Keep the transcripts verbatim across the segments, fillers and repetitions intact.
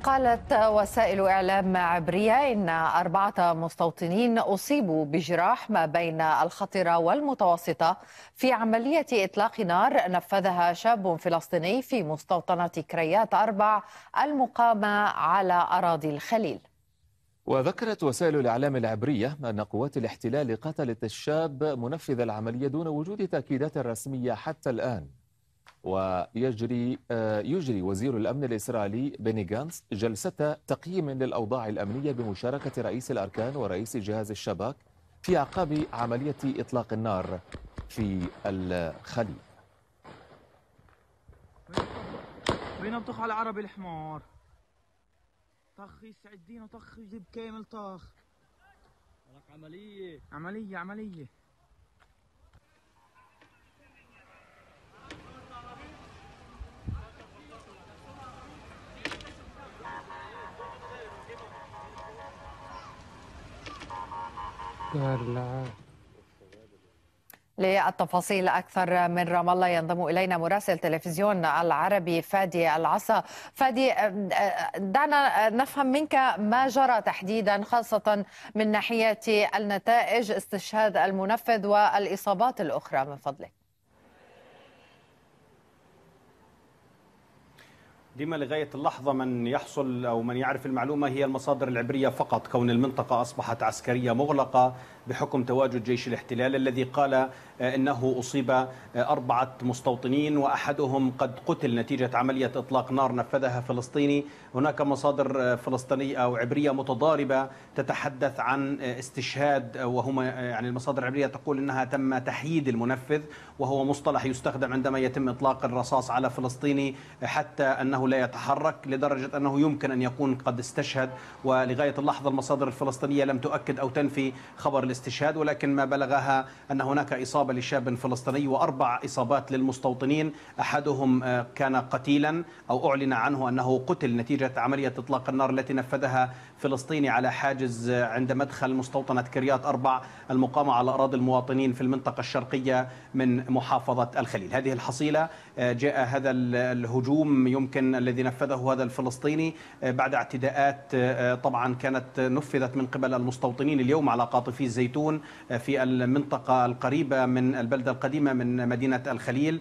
قالت وسائل إعلام عبرية إن أربعة مستوطنين أصيبوا بجراح ما بين الخطرة والمتوسطة في عملية إطلاق نار نفذها شاب فلسطيني في مستوطنة كريات أربع المقامة على أراضي الخليل. وذكرت وسائل الإعلام العبرية أن قوات الاحتلال قتلت الشاب منفذ العملية دون وجود تأكيدات رسمية حتى الآن. ويجري يجري وزير الأمن الإسرائيلي بني غانتس جلسة تقييم للأوضاع الأمنية بمشاركة رئيس الأركان ورئيس جهاز الشباك في أعقاب عملية إطلاق النار في الخليل. وين بطخ على عربي الحمار؟ طخ يسعدين وطخ يجيب كامل طخ. عملية عملية عملية للتفاصيل أكثر من رام الله ينضم إلينا مراسل تلفزيون العربي فادي العصا. فادي، دعنا نفهم منك ما جرى تحديدا، خاصة من ناحية النتائج استشهاد المنفذ والإصابات الأخرى من فضلك. ديما لغاية اللحظة من يحصل أو من يعرف المعلومة هي المصادر العبرية فقط، كون المنطقة أصبحت عسكرية مغلقة بحكم تواجد جيش الاحتلال الذي قال إنه أصيب أربعة مستوطنين وأحدهم قد قتل نتيجة عملية إطلاق نار نفذها فلسطيني. هناك مصادر فلسطينية أو عبرية متضاربة تتحدث عن استشهاد، وهما يعني المصادر العبرية تقول إنها تم تحييد المنفذ، وهو مصطلح يستخدم عندما يتم إطلاق الرصاص على فلسطيني حتى أنه لا يتحرك، لدرجة أنه يمكن أن يكون قد استشهد. ولغاية اللحظة المصادر الفلسطينية لم تؤكد أو تنفي خبر الاستشهاد، ولكن ما بلغها أن هناك إصابة لشاب فلسطيني وأربع إصابات للمستوطنين، أحدهم كان قتيلا أو أعلن عنه أنه قتل نتيجة عملية إطلاق النار التي نفذها فلسطيني على حاجز عند مدخل مستوطنة كريات أربع المقامة على أراضي المواطنين في المنطقة الشرقية من محافظة الخليل. هذه الحصيلة جاء هذا الهجوم يمكن الذي نفذه هذا الفلسطيني بعد اعتداءات طبعا كانت نفذت من قبل المستوطنين اليوم على قاطفي الزيتون في المنطقة القريبة من البلدة القديمة من مدينة الخليل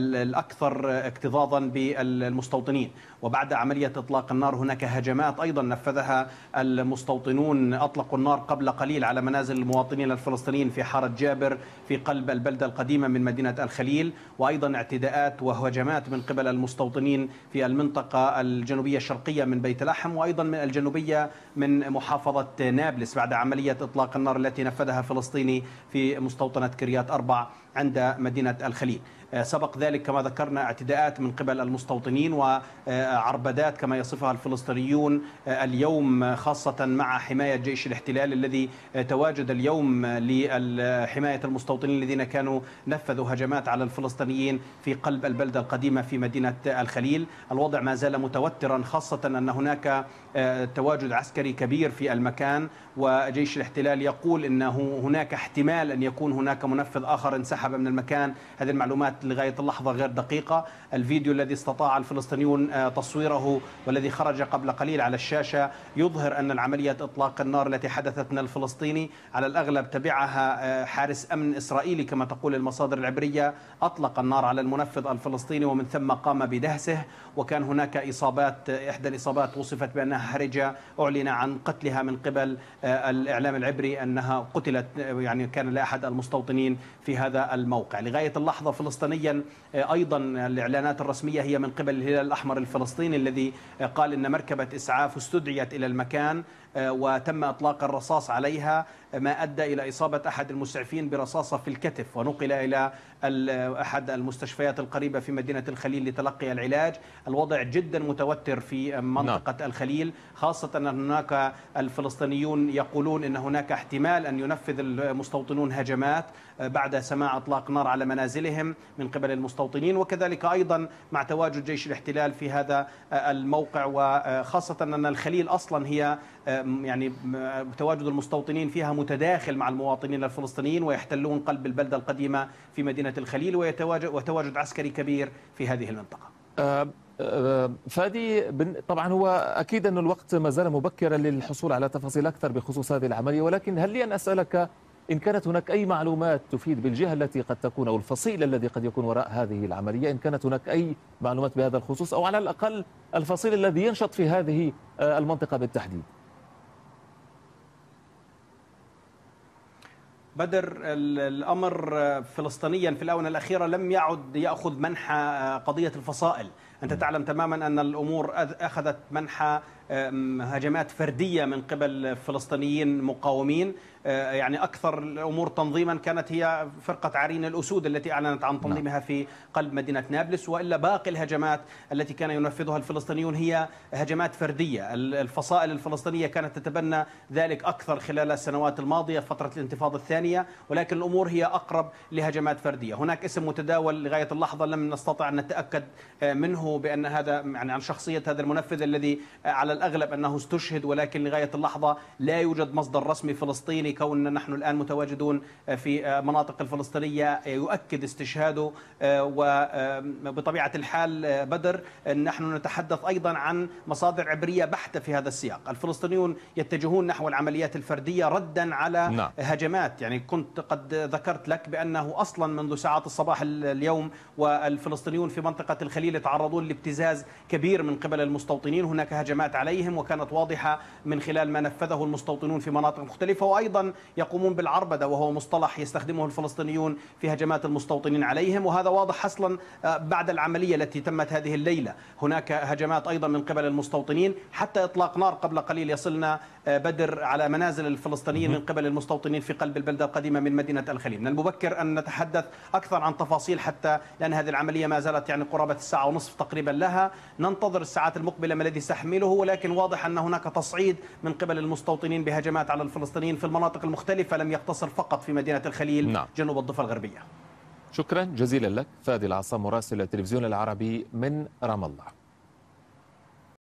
الأكثر اكتظاظا بالمستوطنين. وبعد عملية إطلاق النار هناك هجمات أيضا نفذها المستوطنون، أطلقوا النار قبل قليل على منازل المواطنين الفلسطينيين في حارة جابر في قلب البلدة القديمة من مدينة الخليل، وأيضا اعتداءات وهجمات من قبل المستوطنين في المنطقة الجنوبية الشرقية من بيت لحم، وأيضا من الجنوبية من محافظة نابلس بعد عملية إطلاق النار التي نفذها فلسطيني في مستوطنة كريات أربع عند مدينة الخليل. سبق ذلك كما ذكرنا اعتداءات من قبل المستوطنين وعربدات كما يصفها الفلسطينيون اليوم، خاصة مع حماية جيش الاحتلال الذي تواجد اليوم لحماية المستوطنين الذين كانوا نفذوا هجمات على الفلسطينيين في قلب البلدة القديمة في مدينة الخليل. الوضع ما زال متوترا، خاصة أن هناك تواجد عسكري كبير في المكان، وجيش الاحتلال يقول أنه هناك احتمال أن يكون هناك منفذ آخر انسحب من المكان. هذه المعلومات لغاية اللحظة غير دقيقة. الفيديو الذي استطاع الفلسطينيون تصويره والذي خرج قبل قليل على الشاشة يظهر أن العملية إطلاق النار التي حدثت من الفلسطيني على الأغلب تبعها حارس أمن إسرائيلي كما تقول المصادر العبرية، أطلق النار على المنفذ الفلسطيني ومن ثم قام بدهسه. وكان هناك إصابات، إحدى الإصابات وصفت بأنها حرجة، أعلن عن قتلها من قبل الإعلام العبري أنها قتلت، يعني كان لأحد المستوطنين في هذا الموقع. لغاية اللحظة فلسطينيا أيضا الإعلانات الرسمية هي من قبل الهلال الأحمر الفلسطيني الذي قال أن مركبة إسعاف استدعيت إلى المكان وتم إطلاق الرصاص عليها، ما أدى إلى إصابة أحد المسعفين برصاصة في الكتف، ونقل إلى أحد المستشفيات القريبة في مدينة الخليل لتلقي العلاج. الوضع جدا متوتر في منطقة نعم. الخليل، خاصة أن هناك الفلسطينيون يقولون أن هناك احتمال أن ينفذ المستوطنون هجمات بعد سماع إطلاق نار على منازلهم من قبل المستوطنين، وكذلك أيضا مع تواجد جيش الاحتلال في هذا الموقع، وخاصة أن الخليل أصلا هي يعني تواجد المستوطنين فيها متداخل مع المواطنين الفلسطينيين ويحتلون قلب البلدة القديمة في مدينة الخليل، ويتواجد وتواجد عسكري كبير في هذه المنطقة. فادي، طبعا هو أكيد أن الوقت ما زال مبكرا للحصول على تفاصيل أكثر بخصوص هذه العملية، ولكن هل لي أن أسألك إن كانت هناك أي معلومات تفيد بالجهة التي قد تكون أو الفصيل الذي قد يكون وراء هذه العملية، إن كانت هناك أي معلومات بهذا الخصوص، أو على الأقل الفصيل الذي ينشط في هذه المنطقة بالتحديد؟ بدر، الأمر فلسطينيا في الآونة الأخيرة لم يعد يأخذ منحى قضية الفصائل. أنت تعلم تماما أن الأمور أخذت منحى هجمات فردية من قبل فلسطينيين مقاومين. يعني أكثر الأمور تنظيما كانت هي فرقة عرين الأسود التي أعلنت عن تنظيمها في قلب مدينة نابلس، وإلا باقي الهجمات التي كان ينفذها الفلسطينيون هي هجمات فردية. الفصائل الفلسطينية كانت تتبنى ذلك أكثر خلال السنوات الماضية فترة الانتفاضة الثانية، ولكن الأمور هي أقرب لهجمات فردية. هناك اسم متداول لغاية اللحظة لم نستطع أن نتأكد منه بأن هذا يعني عن شخصية هذا المنفذ الذي على الأغلب أنه استشهد، ولكن لغاية اللحظة لا يوجد مصدر رسمي فلسطيني كوننا نحن الآن متواجدون في مناطق الفلسطينية يؤكد استشهاده. وبطبيعة الحال بدر نحن نتحدث أيضا عن مصادر عبرية بحتة في هذا السياق. الفلسطينيون يتجهون نحو العمليات الفردية ردا على نعم. هجمات. يعني كنت قد ذكرت لك بأنه أصلا منذ ساعات الصباح اليوم والفلسطينيون في منطقة الخليل يتعرضون لابتزاز كبير من قبل المستوطنين، هناك هجمات عليهم وكانت واضحة من خلال ما نفذه المستوطنون في مناطق مختلفة، وأيضا يقومون بالعربدة وهو مصطلح يستخدمه الفلسطينيون في هجمات المستوطنين عليهم، وهذا واضح أصلا بعد العملية التي تمت هذه الليلة. هناك هجمات أيضا من قبل المستوطنين، حتى إطلاق نار قبل قليل يصلنا بدر على منازل الفلسطينيين من قبل المستوطنين في قلب البلدة القديمة من مدينة الخليل. من المبكر أن نتحدث أكثر عن تفاصيل حتى لأن هذه العملية ما زالت يعني قرابة الساعة ونصف تقريبا لها، ننتظر الساعات المقبلة ما الذي سيحمله، ولكن واضح أن هناك تصعيد من قبل المستوطنين بهجمات على الفلسطينيين في المناطق المختلفة، لم يقتصر فقط في مدينة الخليل نعم. جنوب الضفة الغربية. شكرا جزيلا لك فادي العصام مراسل التلفزيون العربي من رام الله.